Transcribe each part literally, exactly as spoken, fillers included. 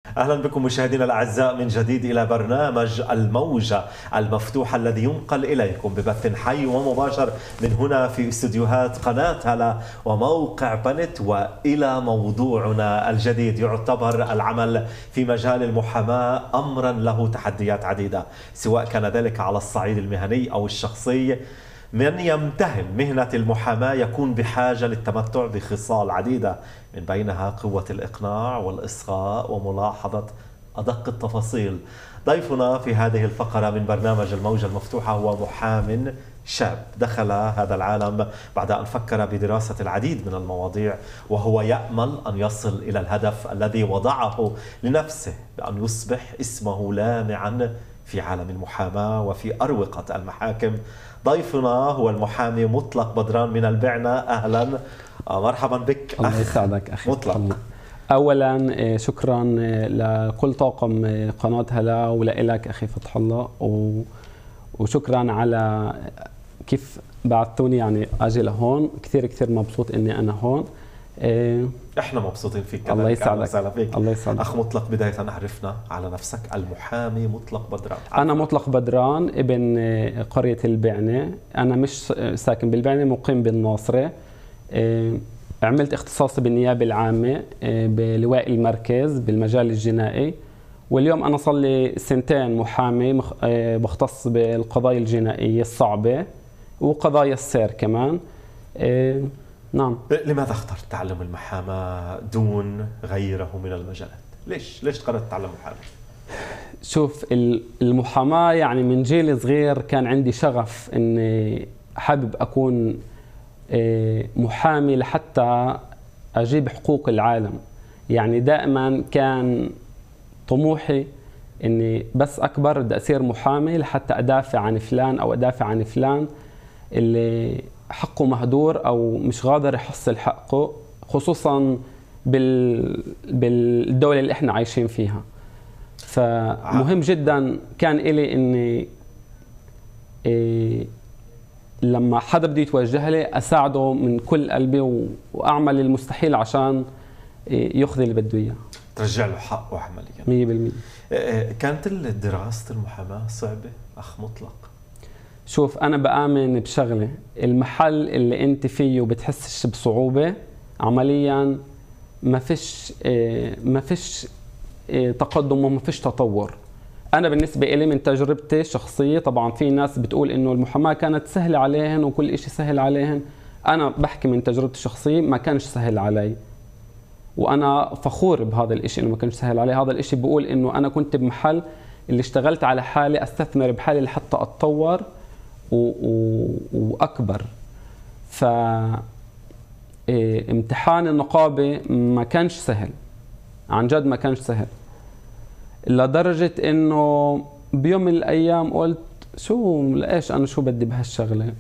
أهلا بكم مشاهدينا الأعزاء من جديد إلى برنامج الموجة المفتوحة الذي ينقل إليكم ببث حي ومباشر من هنا في استديوهات قناة هلا وموقع بنت. وإلى موضوعنا الجديد. يعتبر العمل في مجال المحاماة أمرا له تحديات عديدة، سواء كان ذلك على الصعيد المهني أو الشخصي. من يمتهن مهنة المحاماة يكون بحاجة للتمتع بخصال عديدة، من بينها قوة الإقناع والإصغاء وملاحظة أدق التفاصيل. ضيفنا في هذه الفقرة من برنامج الموجة المفتوحة هو محام شاب دخل هذا العالم بعد أن فكر بدراسة العديد من المواضيع، وهو يأمل أن يصل إلى الهدف الذي وضعه لنفسه، بأن يصبح اسمه لامعا في عالم المحاماة وفي أروقة المحاكم. ضيفنا هو المحامي مطلق بدران من البعنة. أهلا، مرحبا بك. الله يسعدك أخي مطلق. أولا شكرا لكل طاقم قناة هلا ولك أخي فتح الله، وشكرا على كيف بعثتوني يعني أجي لهون. كثير كثير مبسوط إني أنا هون. احنا مبسوطين فيك. الله يسعدك. فيك. الله يسعدك. اخ مطلق، بدايه عرفنا على نفسك. المحامي مطلق بدران. انا مطلق بدران ابن قريه البعنه. انا مش ساكن بالبعنه، مقيم بالناصره. عملت اختصاصي بالنيابه العامه بلواء المركز بالمجال الجنائي، واليوم انا صار لي سنتين محامي بختص بالقضايا الجنائيه الصعبه وقضايا السير كمان. نعم. لماذا اخترت تعلم المحاماة دون غيره من المجالات؟ ليش ليش قررت تتعلم محاماة؟ شوف، المحاماة يعني من جيل صغير كان عندي شغف اني حابب اكون محامي لحتى اجيب حقوق العالم. يعني دائما كان طموحي اني بس اكبر بدي اصير محامي لحتى ادافع عن فلان او ادافع عن فلان اللي حقه مهدور أو مش قادر يحصل حقه، خصوصا بال... بالدولة اللي احنا عايشين فيها. فمهم جدا كان إلي إني إيه لما حدا بده يتوجه لي أساعده من كل قلبي و... وأعمل المستحيل عشان إيه يأخذ اللي بده إياه، ترجع له حقه عمليا. مية بالمية. كانت دراسة المحاماة صعبة أخ مطلق؟ شوف، أنا بآمن بشغلة، المحل اللي أنت فيه وبتحسش بصعوبة عملياً ما فيش ما فيش تقدم وما فيش تطور. أنا بالنسبة إلي من تجربتي الشخصية، طبعاً في ناس بتقول إنه المحاماة كانت سهلة عليهن وكل إشي سهل عليهن. أنا بحكي من تجربتي الشخصية ما كانش سهل علي، وأنا فخور بهذا الإشي إنه ما كانش سهل علي. هذا الإشي بقول إنه أنا كنت بمحل اللي اشتغلت على حالي، أستثمر بحالي لحتى أتطور و... و... وأكبر. ف إيه... امتحان النقابة ما كانش سهل، عن جد ما كانش سهل، لدرجة إنه بيوم من الأيام قلت شو لإيش أنا شو بدي بهالشغلة.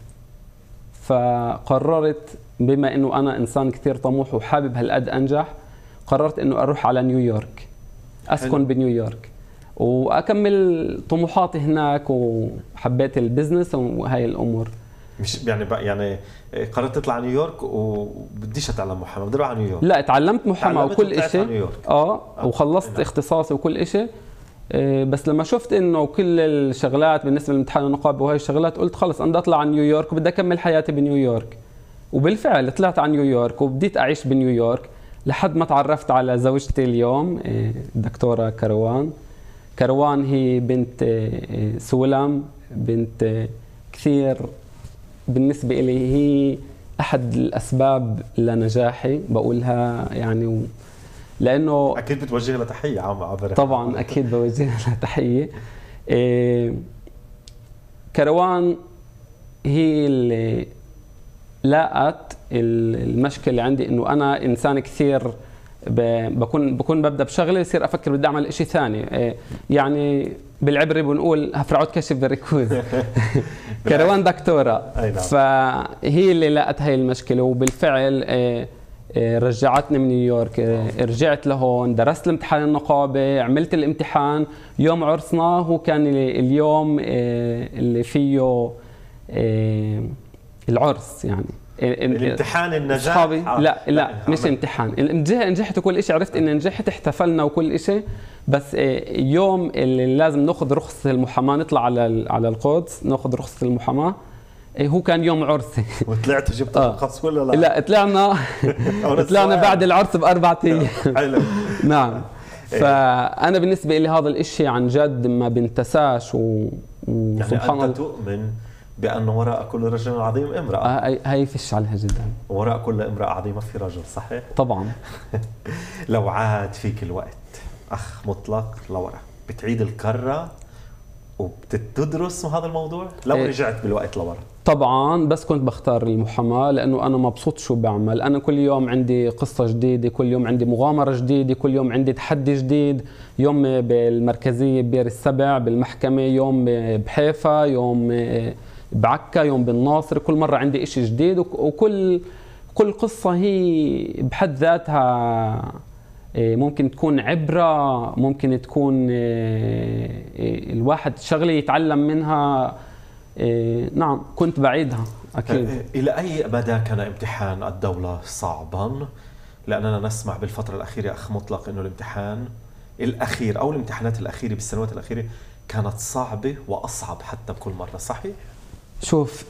فقررت بما إنه أنا إنسان كثير طموح وحابب هالقد أنجح، قررت إنه أروح على نيويورك، أسكن حلو. بنيويورك واكمل طموحاتي هناك، وحبيت البزنس وهاي الامور. مش يعني يعني قررت تطلع على نيويورك وبديش اتعلم محاماه، بدي اروح على نيويورك. لا، تعلمت محاماه وكل شيء. اه وخلصت نعم. اختصاصي وكل شيء. بس لما شفت انه كل الشغلات بالنسبه لامتحان النقابه وهي الشغلات، قلت خلص انا بدي اطلع على نيويورك وبدي اكمل حياتي بنيويورك. وبالفعل طلعت على نيويورك وبديت اعيش بنيويورك لحد ما تعرفت على زوجتي اليوم الدكتوره كروان. كروان هي بنت سولم، بنت كثير بالنسبة إلي هي أحد الأسباب لنجاحي بقولها يعني و... لأنه أكيد بتوجه لها تحية عم عبر. طبعا أكيد بوجه لها تحية. إيه... كروان هي اللي لاقت المشكلة اللي عندي، إنه أنا إنسان كثير بكون بكون ببدا بشغله يصير افكر بدي اعمل شيء ثاني. يعني بالعبري بنقول هفرعود كشف بالركوز. كروان دكتوره، فهي اللي لقت هاي المشكله، وبالفعل رجعتني من نيويورك. رجعت لهون، درست الامتحان النقابه، عملت الامتحان. يوم عرسنا هو كان اليوم اللي فيه العرس، يعني الامتحان النجاح. صحابي لا لا مش امتحان، نجحت وكل شيء، عرفت اني نجحت، احتفلنا وكل شيء. بس يوم اللي لازم ناخذ رخصة المحاماة نطلع على على القدس ناخذ رخصة المحاماة هو كان يوم عرسي. وطلعت جبت الرخص ولا لا؟ لا طلعنا طلعنا بعد العرس بأربع أيام. حلو. نعم. فأنا بالنسبة لي هذا الإشي عن جد ما بنتساش و... وسبحان يعني أنت تؤمن بأن وراء كل رجل عظيم امرأة. آه هي فيش عليها جدا. وراء كل امرأة عظيمة في رجل، صحيح؟ طبعا. لو عاد فيك الوقت أخ مطلق لورا بتعيد الكرة وبتدرس هذا الموضوع؟ لو إيه؟ رجعت بالوقت لورا طبعا، بس كنت بختار المحاماة لأنه أنا مبسوط شو بعمل. أنا كل يوم عندي قصة جديدة، كل يوم عندي مغامرة جديدة، كل يوم عندي تحدي جديد. يوم بالمركزية ببير السبع بالمحكمة، يوم بحيفا، يوم بعكا، يوم بالناصر. كل مرة عندي إشي جديد، وكل كل قصة هي بحد ذاتها ممكن تكون عبرة، ممكن تكون الواحد شغلة يتعلم منها. نعم كنت بعيدها أكيد. إلى أي مدى كان امتحان الدولة صعبا؟ لأننا نسمع بالفترة الأخيرة أخ مطلق أنه الامتحان الأخير أو الامتحانات الأخيرة بالسنوات الأخيرة كانت صعبة وأصعب حتى بكل مرة، صحيح؟ شوف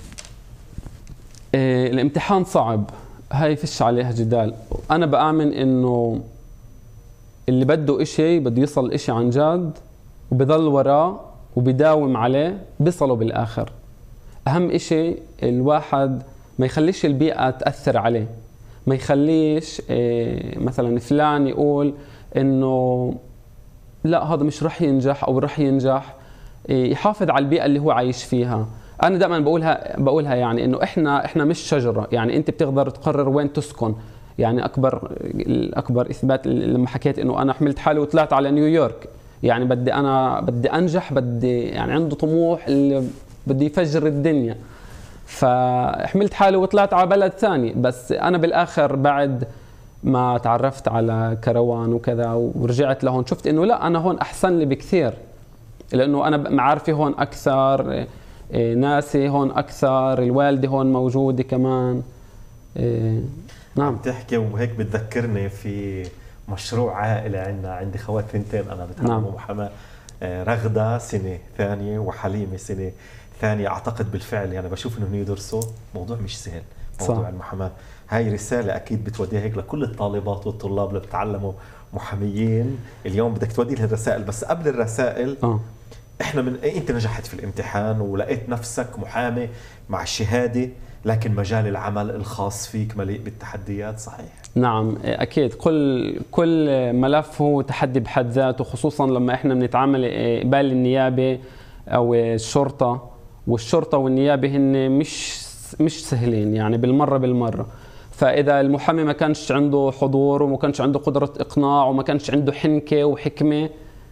الامتحان صعب، هاي فيش عليها جدال. أنا بآمن أنه اللي بده إشي بده يصل إشي عن جد وبضل وراه وبيداوم عليه بيصلوا بالآخر. أهم إشي الواحد ما يخليش البيئة تأثر عليه، ما يخليش مثلا فلان يقول إنه لا هذا مش رح ينجح أو رح ينجح. يحافظ على البيئة اللي هو عايش فيها. أنا دائما بقولها بقولها يعني إنه إحنا إحنا مش شجرة، يعني أنت بتقدر تقرر وين تسكن. يعني أكبر الأكبر إثبات لما حكيت إنه أنا حملت حالي وطلعت على نيويورك، يعني بدي أنا بدي أنجح، بدي يعني عنده طموح اللي بدي يفجر الدنيا، فحملت حالي وطلعت على بلد ثاني. بس أنا بالآخر بعد ما تعرفت على كروان وكذا ورجعت لهون شفت إنه لا أنا هون أحسن لي بكثير، لأنه أنا معارفي هون أكثر، ناسي هون أكثر، الوالدة هون موجودة كمان. نعم. تحكي وهيك بتذكرني في مشروع عائلة عندنا، عندي خوات ثنتين أنا بتعلموا نعم. محاماة، رغدة سنة ثانية وحليمة سنة ثانية. أعتقد بالفعل يعني بشوف إنه يدرسوا موضوع مش سهل، موضوع صح. المحاماة. هاي رسالة أكيد بتوديها هيك لكل الطالبات والطلاب اللي بتعلموا محاميين. اليوم بدك تودي لها الرسائل، بس قبل الرسائل أه. إحنا من أنت نجحت في الامتحان ولقيت نفسك محامي مع الشهادة، لكن مجال العمل الخاص فيك مليء بالتحديات، صحيح؟ نعم أكيد. كل كل ملف هو تحدي بحد ذاته، خصوصا لما إحنا بنتعامل قبال النيابة أو الشرطة. والشرطة والنيابة هن مش مش سهلين يعني بالمرة بالمرة. فإذا المحامي ما كانش عنده حضور وما كانش عنده قدرة إقناع وما كانش عنده حنكة وحكمة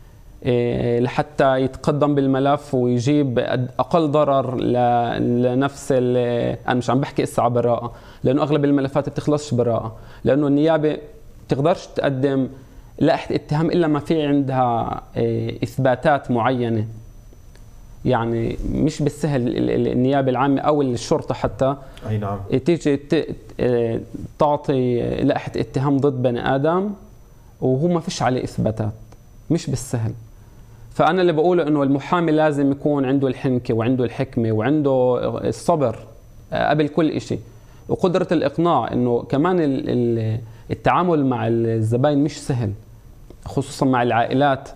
لحتى يتقدم بالملف ويجيب أقل ضرر لنفس، أنا مش عم بحكي إسا على براءة، لأنه أغلب الملفات بتخلصش براءة، لأنه النيابة بتقدرش تقدم لائحة اتهام إلا ما في عندها إثباتات معينة. يعني مش بالسهل النيابة العامة أو الشرطة حتى أي نعم تيجي تعطي لائحة اتهام ضد بني آدم وهو ما فيش عليه إثباتات، مش بالسهل. فأنا اللي بقوله إنه المحامي لازم يكون عنده الحنكة وعنده الحكمة وعنده الصبر قبل كل إشي، وقدرة الإقناع. إنه كمان التعامل مع الزبائن مش سهل، خصوصا مع العائلات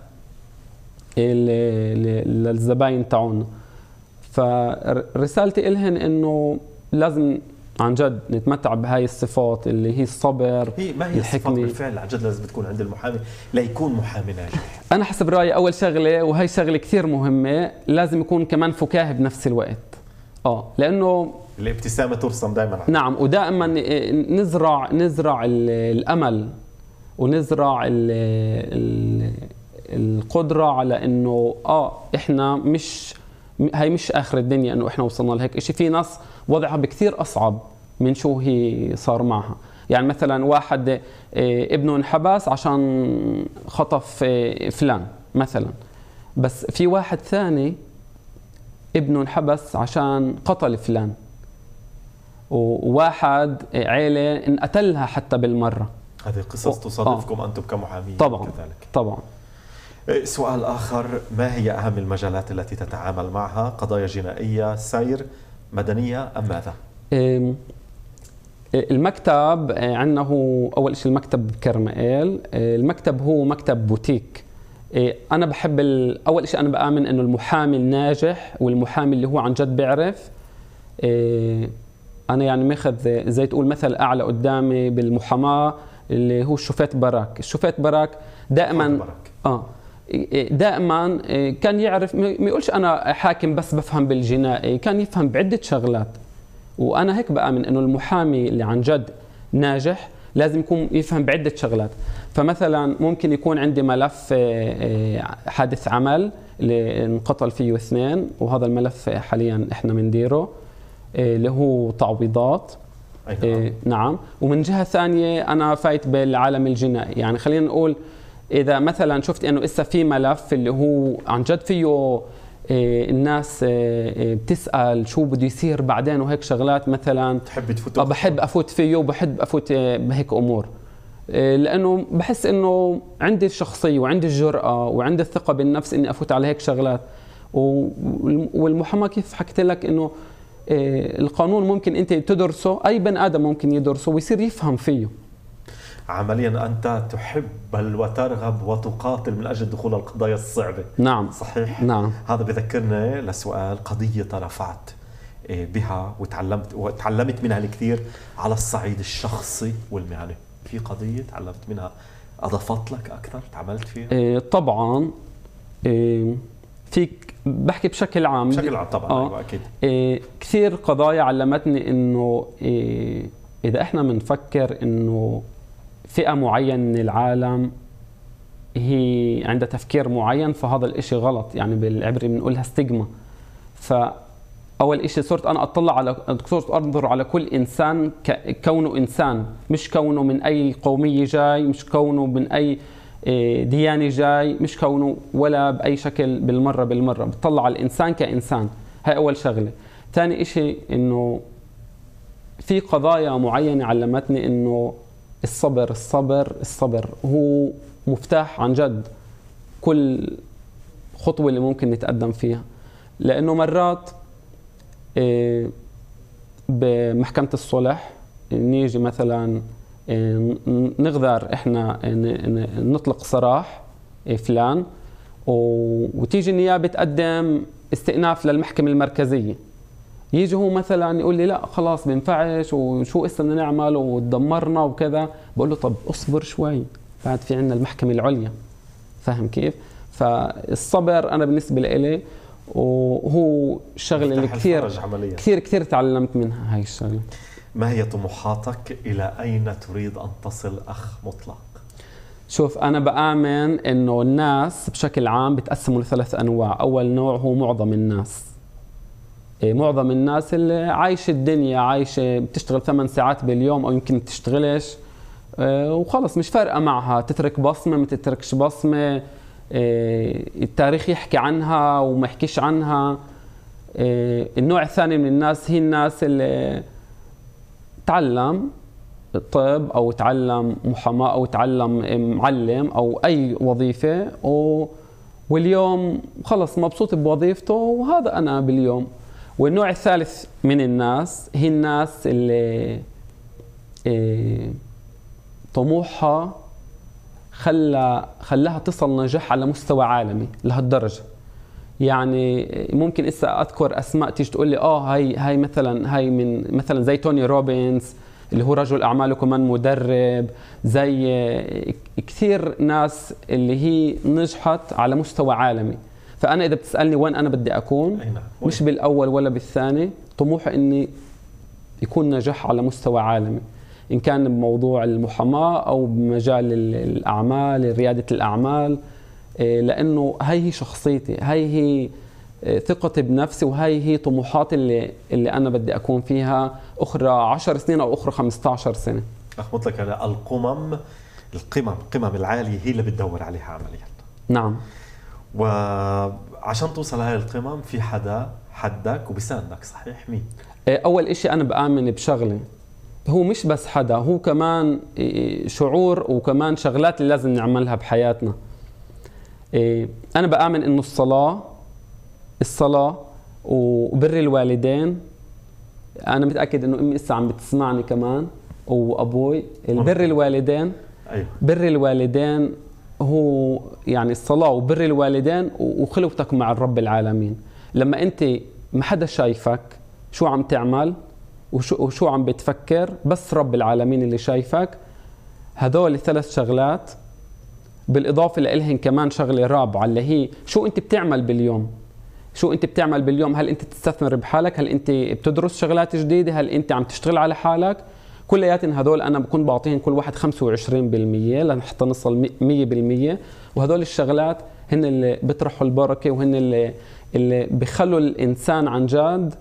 للزبائن تاعون. فرسالتي إلهن إنه لازم عن جد نتمتع بهاي الصفات اللي هي الصبر. هي ما هي الصفات بالفعل عن جد لازم تكون عند المحامي ليكون محامي ناجح؟ أنا حسب رأيي أول شغلة، وهي شغلة كثير مهمة، لازم يكون كمان فكاهي بنفس الوقت. آه لأنه الابتسامة ترسم دائما. نعم، ودائما نزرع نزرع الأمل ونزرع ال ال القدرة على إنه آه إحنا مش هاي مش آخر الدنيا إنه إحنا وصلنا لهيك إشي. في ناس وضعها بكثير أصعب من شو هي صار معها. يعني مثلا واحد ابنه انحبس عشان خطف فلان مثلا، بس في واحد ثاني ابنه انحبس عشان قتل فلان، وواحد عيلة انقتلها حتى بالمرة. هذه قصص تصادفكم آه. أنتم كمحامين طبعا كذلك. طبعا سؤال آخر، ما هي أهم المجالات التي تتعامل معها؟ قضايا جنائية، سير، مدنية أم ماذا؟ المكتب عندنا هو أول شيء المكتب بكرمال. المكتب هو مكتب بوتيك. أنا بحب أول شيء أنا بآمن إنه المحامي الناجح والمحامي اللي هو عن جد بيعرف. أنا يعني ماخذ زي تقول مثل أعلى قدامي بالمحاماة اللي هو الشوفيت باراك. الشوفيت باراك دائما آه دائما كان يعرف، ما يقولش أنا حاكم بس بفهم بالجنائي، كان يفهم بعدة شغلات. وأنا هيك بآمن إنه المحامي اللي عن جد ناجح لازم يكون يفهم بعدة شغلات. فمثلا ممكن يكون عندي ملف حادث عمل اللي انقتل فيه اثنين، وهذا الملف حاليا احنا بنديره اللي هو تعويضات. نعم. نعم. ومن جهة ثانية أنا فايت بالعالم الجنائي. يعني خلينا نقول إذا مثلا شفت إنه إسا في ملف اللي هو عن جد فيه الناس بتسأل شو بده يصير بعدين وهيك شغلات، مثلا تحب تفوت؟ بحب أفوت فيه وبحب أفوت بهيك أمور، لأنه بحس إنه عندي الشخصية وعندي الجرأة وعندي الثقة بالنفس إني أفوت على هيك شغلات. والمحاماة كيف حكيت لك إنه القانون ممكن أنت تدرسه، أي بني آدم ممكن يدرسه ويصير يفهم فيه. عمليا أنت تحب بل وترغب وتقاتل من أجل دخول القضايا الصعبة. نعم. صحيح؟ نعم. هذا بذكرنا لسؤال، قضية رفعت بها وتعلمت وتعلمت منها الكثير على الصعيد الشخصي والمهني. في قضية تعلمت منها أضافت لك أكثر، تعاملت فيها؟ إيه طبعا. إيه فيك بحكي بشكل عام. بشكل عام طبعا. آه. أيوة أكيد. إيه كثير قضايا علمتني إنه إيه إذا إحنا بنفكر إنه فئة معينة من العالم هي عندها تفكير معين، فهذا الإشي غلط. يعني بالعبري بنقولها ستيغما. فأول إشي صرت أنا أطلع على صرت أنظر على كل إنسان كونه إنسان، مش كونه من أي قومية جاي، مش كونه من أي ديانة جاي، مش كونه ولا بأي شكل بالمرة بالمرة. بتطلع على الإنسان كإنسان. هاي أول شغلة. ثاني إشي إنه في قضايا معينة علمتني إنه الصبر الصبر الصبر هو مفتاح عن جد كل خطوة اللي ممكن نتقدم فيها. لأنه مرات بمحكمة الصلح نيجي مثلا نقدر إحنا نطلق سراح فلان، وتيجي النيابة تقدم استئناف للمحكمة المركزية، يجي هو مثلا يقول لي لا خلاص بينفعش وشو إسا بدنا نعمل وتدمرنا وكذا. بقول له طب اصبر شوي، بعد في عندنا المحكمة العليا. فاهم كيف؟ فالصبر أنا بالنسبة لي وهو الشغلة اللي كثير كثير كثير تعلمت منها هاي الشغلة. ما هي طموحاتك؟ إلى أين تريد أن تصل أخ مطلق؟ شوف أنا بآمن إنه الناس بشكل عام بتقسموا لثلاث أنواع. أول نوع هو معظم الناس. معظم الناس اللي عايشة الدنيا، عايشة بتشتغل ثمان ساعات باليوم أو يمكن تشتغلش وخلص مش فارقة معها، تترك بصمة ما تتركش بصمة، التاريخ يحكي عنها وما يحكيش عنها. النوع الثاني من الناس هي الناس اللي تعلم طب أو تعلم محاماة أو تعلم معلم أو أي وظيفة واليوم خلص مبسوط بوظيفته وهذا أنا باليوم. والنوع الثالث من الناس هي الناس اللي طموحها خلى خلاها تصل نجاح على مستوى عالمي لهالدرجة. يعني ممكن إسا أذكر أسماء تيجي تقول لي آه هاي هاي مثلا هاي من مثلا زي توني روبنز اللي هو رجل أعمال وكمان مدرب، زي كثير ناس اللي هي نجحت على مستوى عالمي. فأنا إذا بتسألني وين أنا بدي أكون، مش بالأول ولا بالثاني، طموحي إني يكون نجاح على مستوى عالمي، إن كان بموضوع المحاماة أو بمجال الأعمال، ريادة الأعمال، لأنه هاي هي شخصيتي، هاي هي ثقتي بنفسي، وهاي هي طموحاتي اللي اللي أنا بدي أكون فيها أخرى عشر سنين أو أخرى خمسة عشر سنة. أخ مطلق على القمم، القمم القمم العالية هي اللي بتدور عليها عمليا. نعم. وعشان توصل هاي القمم في حدا حدك وبيساندك، صحيح؟ مين؟ أول إشي أنا بآمن بشغلي، هو مش بس حدا، هو كمان شعور وكمان شغلات اللي لازم نعملها بحياتنا. إيه، أنا بآمن إنه الصلاة الصلاة وبر الوالدين، أنا متأكد إنه أمي لسه عم بتسمعني كمان وأبوي، البر الوالدين. أيوه. بر الوالدين هو يعني الصلاة وبر الوالدين وخلوتك مع الرب العالمين. لما أنت ما حدا شايفك شو عم تعمل وشو, وشو عم بتفكر، بس رب العالمين اللي شايفك. هذول الثلاث شغلات بالإضافة لإلهن كمان شغلة رابعة اللي هي شو أنت بتعمل باليوم. شو أنت بتعمل باليوم؟ هل أنت تستثمر بحالك؟ هل أنت بتدرس شغلات جديدة؟ هل أنت عم تشتغل على حالك؟ كلياتن هذول أنا بكون بعطيهم كل واحد خمسة وعشرين بالمية لحتى نصل مية بالمية. وهذول الشغلات هن اللي بيطرحوا البركة وهن اللي اللي بيخلوا الإنسان عن جد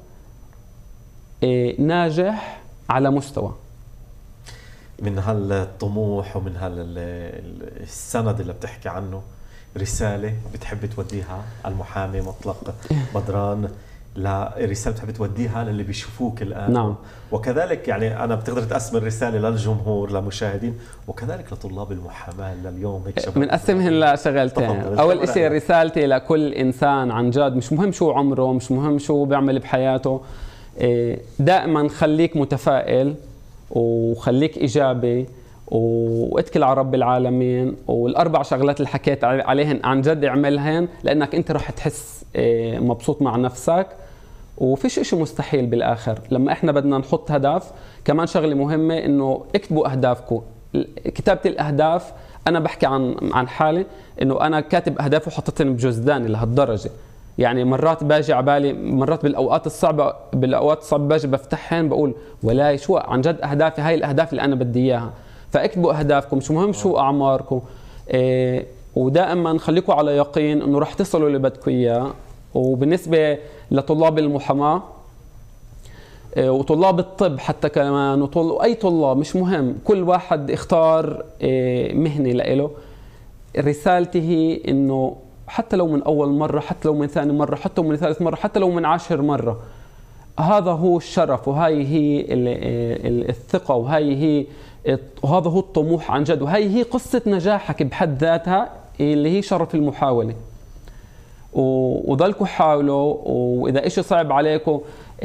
ناجح على مستوى. من هالطموح ومن هالسند اللي بتحكي عنه، رسالة بتحب توديها المحامي مطلق بدران، لا رسالة بتحب توديها للي بيشوفوك الآن؟ نعم. وكذلك يعني أنا بتقدر تقسم الرسالة للجمهور للمشاهدين وكذلك لطلاب المحاماة لليوم هيك شباب. بنقسمهن لشغلتين. أول إشي رسالتي لكل إنسان عن جد، مش مهم شو عمره، مش مهم شو بيعمل بحياته، دائما خليك متفائل وخليك إيجابي واتكل على رب العالمين. والأربع شغلات اللي حكيت عليهن عن جد اعملهن، لأنك أنت رح تحس مبسوط مع نفسك وفيش إشي مستحيل بالآخر. لما إحنا بدنا نحط هدف، كمان شغلة مهمة إنه اكتبوا أهدافكم. كتابة الأهداف أنا بحكي عن عن حالي، إنه أنا كاتب أهدافي وحطيتهم بجزداني لهالدرجة. يعني مرات باجي على بالي، مرات بالأوقات الصعبة بالأوقات الصعبة باجي بفتحهن بقول ولاي شو عن جد أهدافي، هاي الأهداف اللي أنا بدي إياها. فاكتبوا أهدافكم، مش مهم شو أعماركم، إيه، ودائما خليكم على يقين إنه رح تصلوا اللي بدكم إياه. وبالنسبة لطلاب المحاماة إيه وطلاب الطب حتى كمان وأي طلاب، مش مهم، كل واحد اختار إيه مهنة لإله. رسالتي هي إنه حتى لو من أول مرة، حتى لو من ثاني مرة، حتى لو من ثالث مرة، حتى لو من عشر مرة، هذا هو الشرف وهاي هي الثقة وهاي هي وهذا هو الطموح عن جد، وهي هي قصة نجاحك بحد ذاتها اللي هي شرف المحاولة. وضلكوا حاولوا، وإذا إشي صعب عليكم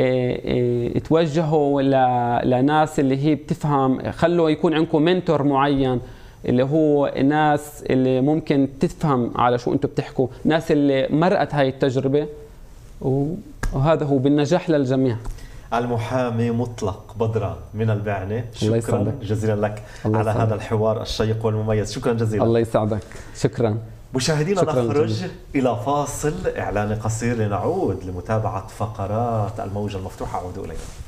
توجهوا لناس اللي هي بتفهم، خلوا يكون عندكم منتور معين اللي هو الناس اللي ممكن تفهم على شو أنتم بتحكوا، ناس اللي مرقت هاي التجربة، وهذا هو بالنجاح للجميع. المحامي مطلق بدران من البعنة، شكرا جزيلا لك الله على يسعدك. هذا الحوار الشيق والمميز، شكرا جزيلا. الله يسعدك، شكرا. مشاهدينا شكراً نخرج جزيلا. إلى فاصل إعلاني قصير لنعود لمتابعة فقرات الموجة المفتوحة. عودوا إلينا.